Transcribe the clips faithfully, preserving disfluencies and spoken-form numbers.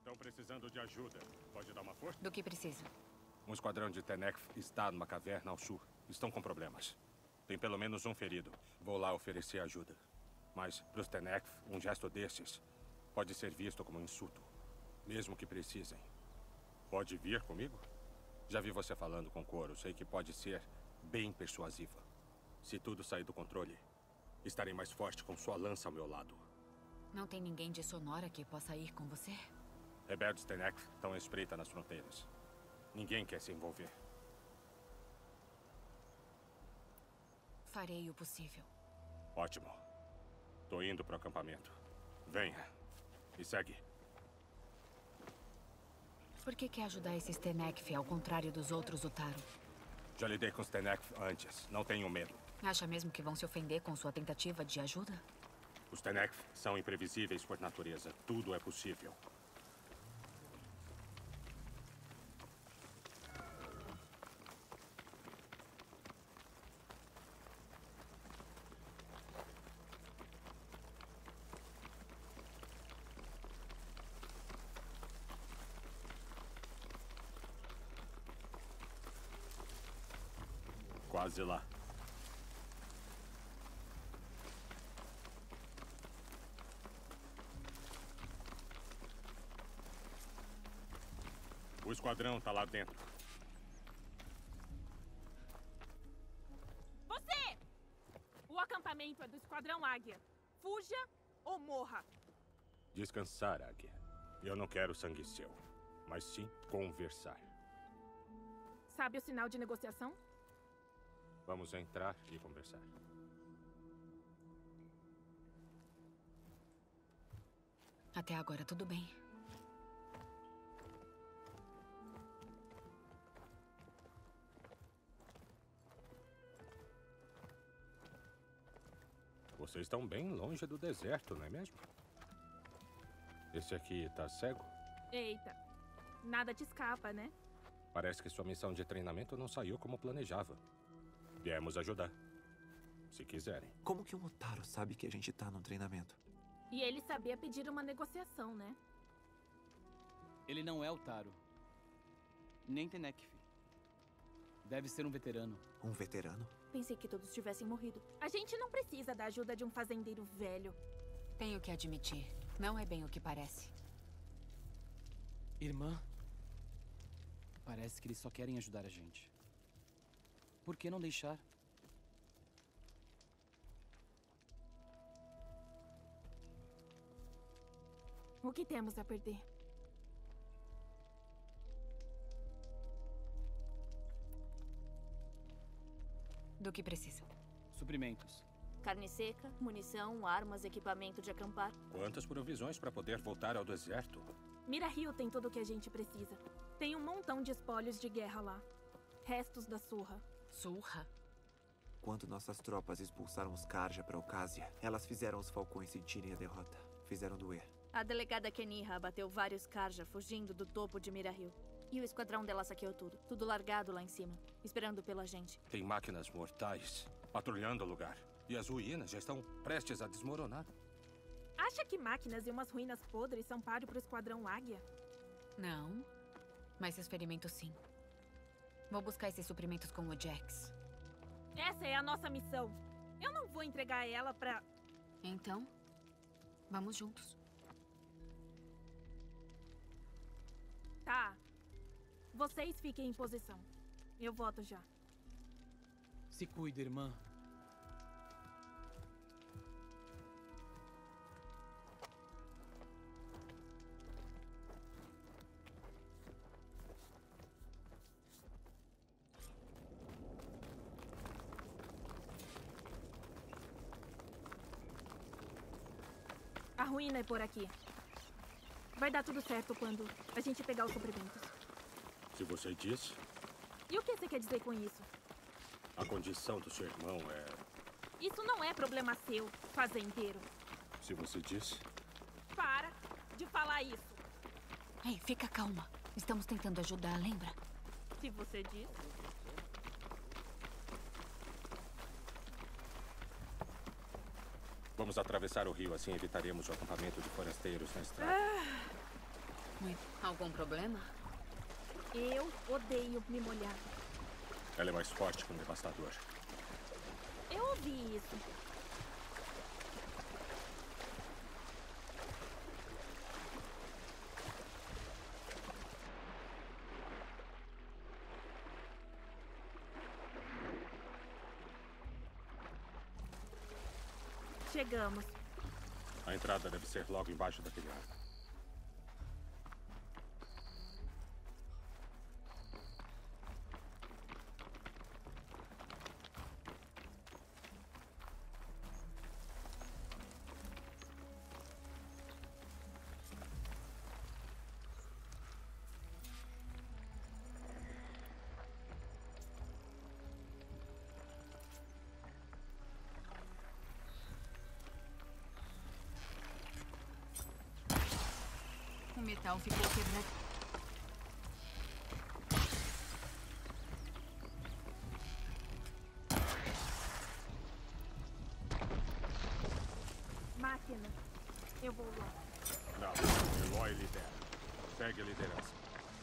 Estão precisando de ajuda. Pode dar uma força? Do que precisam? Um esquadrão de Tenekth está numa caverna ao sul. Estão com problemas. Tem pelo menos um ferido. Vou lá oferecer ajuda. Mas, para os Tenekth, um gesto desses pode ser visto como um insulto. Mesmo que precisem. Pode vir comigo? Já vi você falando com Coro. Sei que pode ser bem persuasiva. Se tudo sair do controle, estarei mais forte com sua lança ao meu lado. Não tem ninguém de Sonora que possa ir com você? Rebeldes Tenekth estão à espreita nas fronteiras. Ninguém quer se envolver. Farei o possível. Ótimo. Tô indo pro acampamento. Venha. Me segue. Por que quer ajudar esses Tenekth ao contrário dos outros Utaru? Já lidei com os Tenekth antes. Não tenho medo. Acha mesmo que vão se ofender com sua tentativa de ajuda? Os Tenekth são imprevisíveis por natureza. Tudo é possível. Quase lá. O esquadrão tá lá dentro. Você! O acampamento é do Esquadrão Águia. Fuja ou morra. Descansar, Águia. Eu não quero sangue seu, mas sim conversar. Sabe o sinal de negociação? Vamos entrar e conversar. Até agora, tudo bem. Vocês estão bem longe do deserto, não é mesmo? Esse aqui tá cego? Eita, nada te escapa, né? Parece que sua missão de treinamento não saiu como planejava. Viemos ajudar. Se quiserem. Como que um Utaru sabe que a gente tá num treinamento? E ele sabia pedir uma negociação, né? Ele não é Utaru. Nem Tenekth. Deve ser um veterano. Um veterano? Pensei que todos tivessem morrido. A gente não precisa da ajuda de um fazendeiro velho. Tenho que admitir, não é bem o que parece. Irmã, parece que eles só querem ajudar a gente. Por que não deixar? O que temos a perder? Do que precisam? Suprimentos. Carne seca, munição, armas, equipamento de acampar. Quantas provisões para poder voltar ao deserto? Mirahill tem tudo o que a gente precisa. Tem um montão de espólios de guerra lá. Restos da surra. Surra? Quando nossas tropas expulsaram os Karja para Ocásia, elas fizeram os falcões sentirem a derrota. Fizeram doer. A delegada Keniha abateu vários Karja fugindo do topo de Mirahill. E o esquadrão dela saqueou tudo. Tudo largado lá em cima, esperando pela gente. Tem máquinas mortais patrulhando o lugar. E as ruínas já estão prestes a desmoronar. Acha que máquinas e umas ruínas podres são páreo pro Esquadrão Águia? Não, mas seus ferimentos sim. Vou buscar esses suprimentos com o Jax. Essa é a nossa missão. Eu não vou entregar ela pra... Então, vamos juntos. Tá. Vocês fiquem em posição. Eu volto já. Se cuida, irmã. A ruína é por aqui. Vai dar tudo certo quando a gente pegar os suprimentos. Se você diz, E o que você quer dizer com isso? a condição do seu irmão é... Isso não é problema seu, fazendeiro. Se você diz... Para de falar isso. Ei, fica calma. Estamos tentando ajudar, lembra? Se você diz. Vamos atravessar o rio, assim evitaremos o acampamento de forasteiros na estrada. Ah, Muito. Algum problema? Eu odeio me molhar. Ela é mais forte que um devastador. Eu ouvi isso. Chegamos. A entrada deve ser logo embaixo da telhada. O metal ficou quebrado. Máquina. Eu vou lá. Não, Eloy lidera. Pegue a liderança.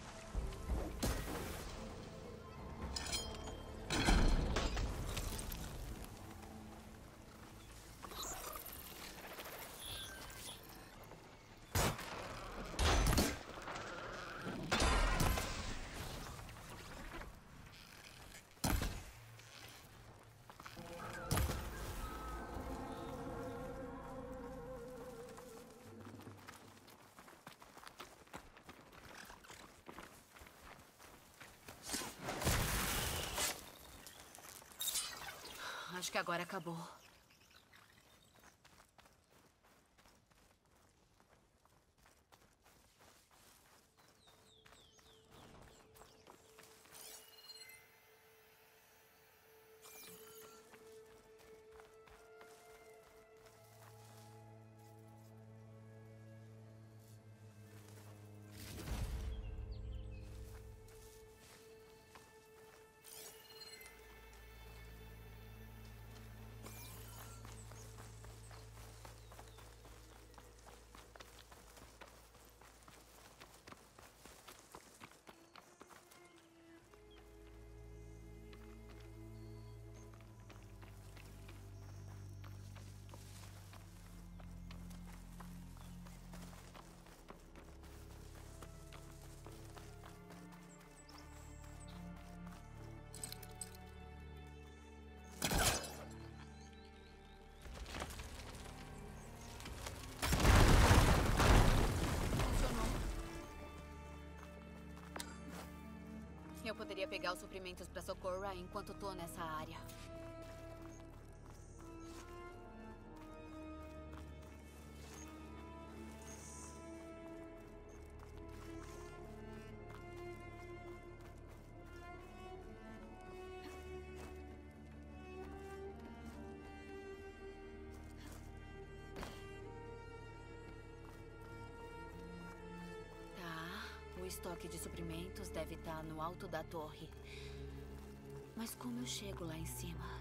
Acho que agora acabou. Eu poderia pegar os suprimentos para Socorro enquanto tô nessa área. O estoque de suprimentos deve estar no alto da torre. Mas como eu chego lá em cima?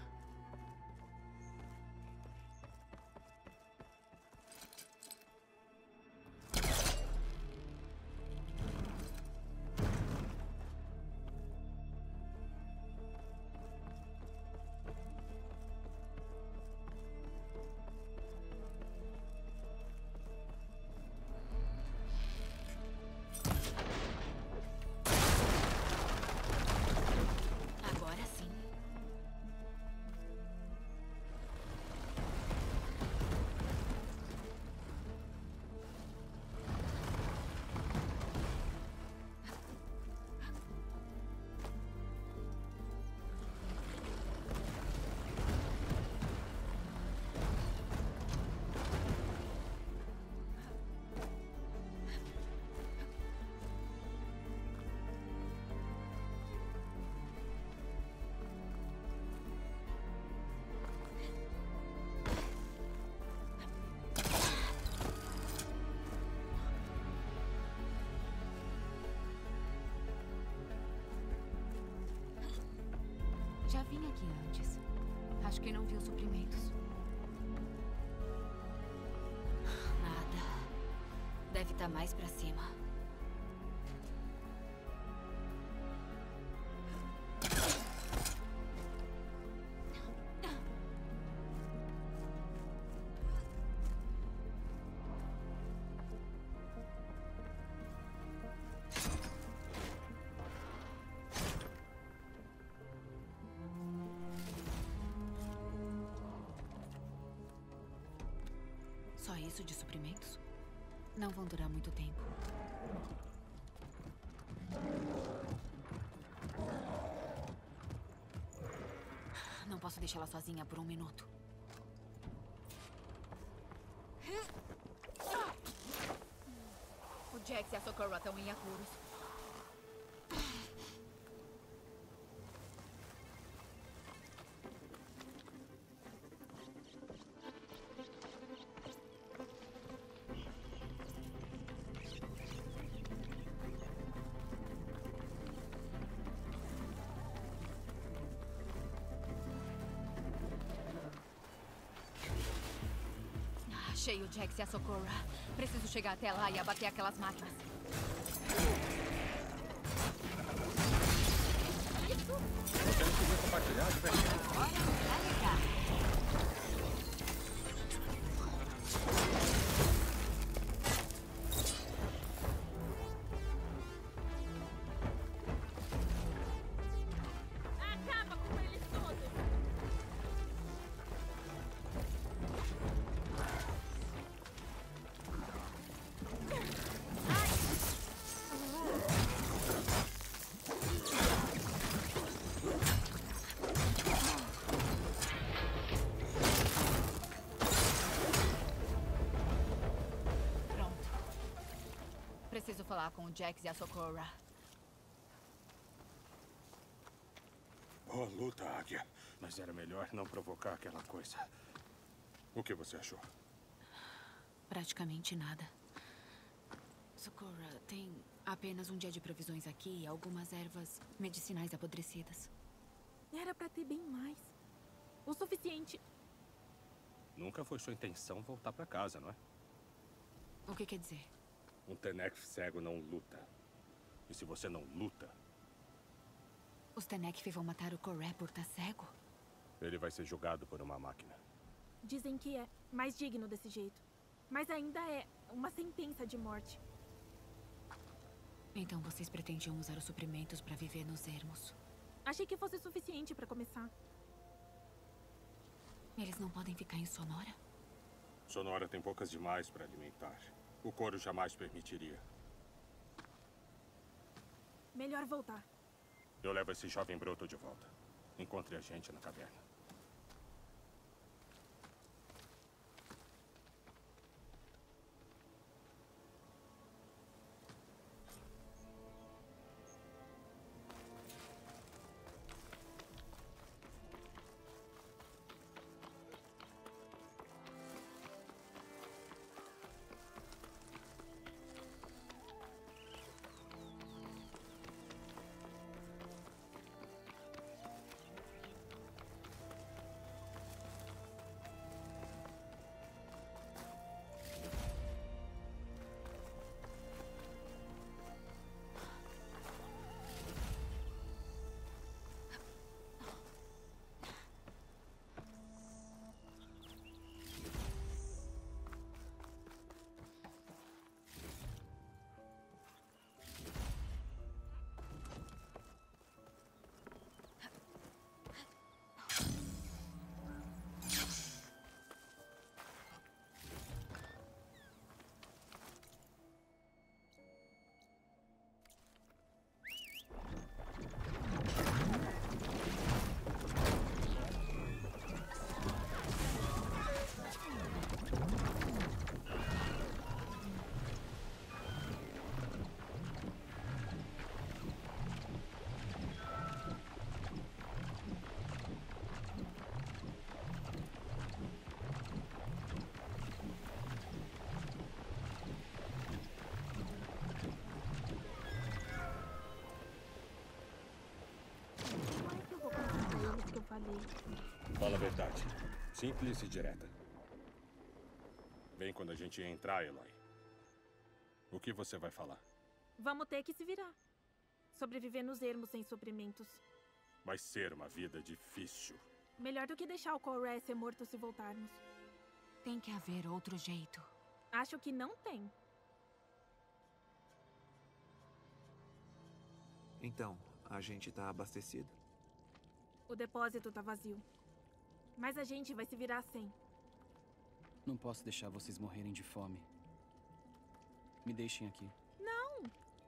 Já vim aqui antes. Acho que não vi os suprimentos. Nada. Deve estar mais pra cima. Só isso de suprimentos? Não vão durar muito tempo. Não posso deixá-la sozinha por um minuto. O Jax e a Socorro estão em apuros. Achei o Jax e a Socorro. Preciso chegar até lá e abater aquelas máquinas. Eu quero poder compartilhar de verdade. Agora vai ligar. Acaba com eles todos! Pronto. Preciso falar com o Jax e a Socorro. Oh, luta, Águia. Mas era melhor não provocar aquela coisa. O que você achou? Praticamente nada. Socorro, tem apenas um dia de provisões aqui e algumas ervas medicinais apodrecidas. Era pra ter bem mais. O suficiente. Nunca foi sua intenção voltar pra casa, não é? O que quer dizer? Um Tenekth cego não luta. E se você não luta, Os Tenekth vão matar o Coré por estar cego? ele vai ser julgado por uma máquina. Dizem que é mais digno desse jeito. Mas ainda é uma sentença de morte. Então vocês pretendiam usar os suprimentos para viver nos ermos. Achei que fosse suficiente pra começar. Eles não podem ficar em Sonora? Sonora tem poucas demais para alimentar. O Coro jamais permitiria. Melhor voltar. Eu levo esse jovem broto de volta. Encontre a gente na caverna. Não é que eu vou contar pra eles que eu falei. Fala a verdade. Simples e direta. Bem quando a gente entrar, Eloy. O que você vai falar? Vamos ter que se virar. Sobreviver nos ermos sem suprimentos. Vai ser uma vida difícil. Melhor do que deixar o Coré ser morto se voltarmos. Tem que haver outro jeito. Acho que não tem. Então, a gente tá abastecido? O depósito tá vazio. Mas a gente vai se virar sem. Não posso deixar vocês morrerem de fome. Me deixem aqui. Não!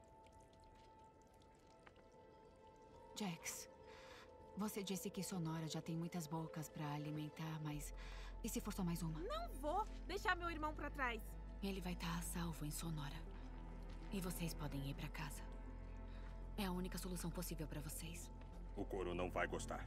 Jax, você disse que Sonora já tem muitas bocas pra alimentar, mas... E se for só mais uma? Não vou deixar meu irmão pra trás. Ele vai estar a salvo em Sonora. E vocês podem ir pra casa. É a única solução possível pra vocês. O Coro não vai gostar.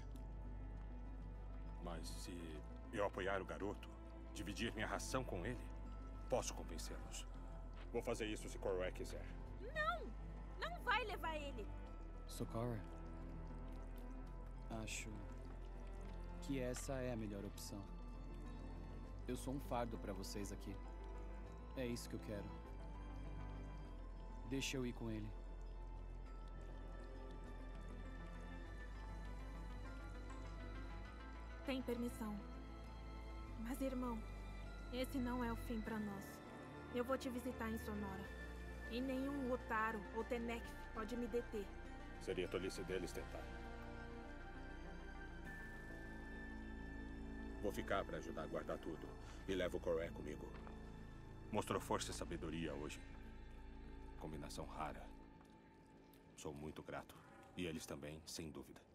Mas se eu apoiar o garoto, dividir minha ração com ele, posso convencê-los. Vou fazer isso se Coroé quiser. Não! Não vai levar ele. Socorro. Acho que essa é a melhor opção. Eu sou um fardo pra vocês aqui. É isso que eu quero. Deixa eu ir com ele. Tem permissão. Mas, irmão, esse não é o fim pra nós. Eu vou te visitar em Sonora. E nenhum Otaro ou Tenekth pode me deter. Seria tolice deles tentar. Vou ficar pra ajudar a guardar tudo. E levo o Coroé comigo. Mostrou força e sabedoria hoje. Combinação rara. Sou muito grato. E eles também, sem dúvida.